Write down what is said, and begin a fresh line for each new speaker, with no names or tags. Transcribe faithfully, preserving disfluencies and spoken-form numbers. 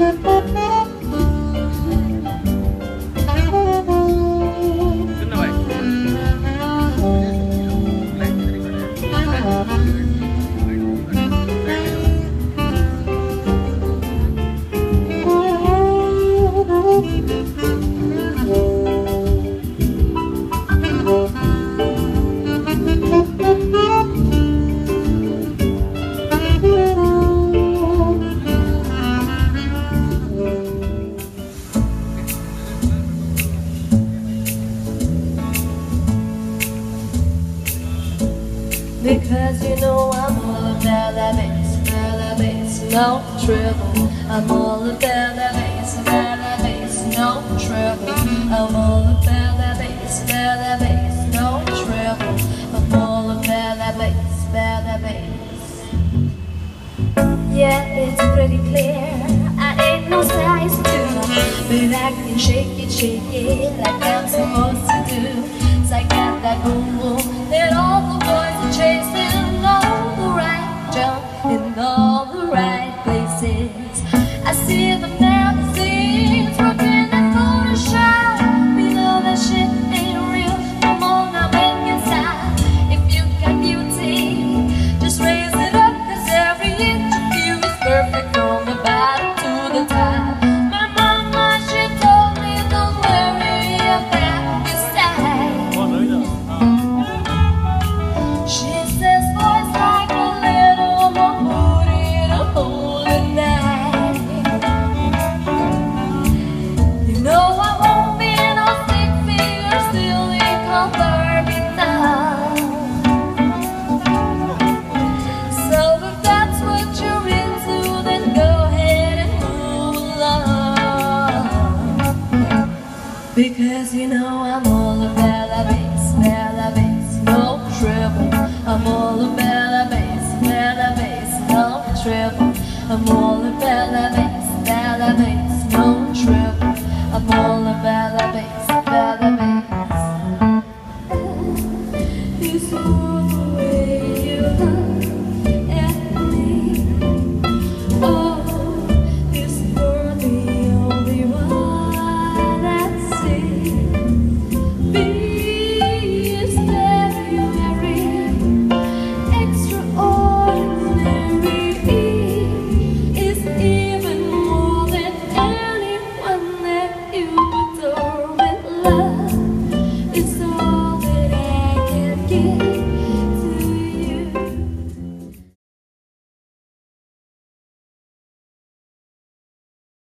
Because you know I'm all about that bass, about that bass, no trouble. I'm all about that bass, about that bass, no trouble. I'm all about that bass, about that bass, no trouble. I'm all about that bass, about that bass. Yeah, it's pretty clear I ain't no size two, but I can shake it, shake it like I'm supposed to do. So I got that boom boom that all the boys are chasing, all the right jump in all the right places. I see the magazines working in Photoshop. We know that shit ain't real. Come on now, make it stop. If you got beauty, just raise it up, 'cause every inch of you is perfect from the bottom to the top. My mama, she told me don't worry about your style. She says boys like a little more booty to hold at night. You know I won't be no stick figure, still you can burn me down. So if that's what you're into, then go ahead and move along. Because you know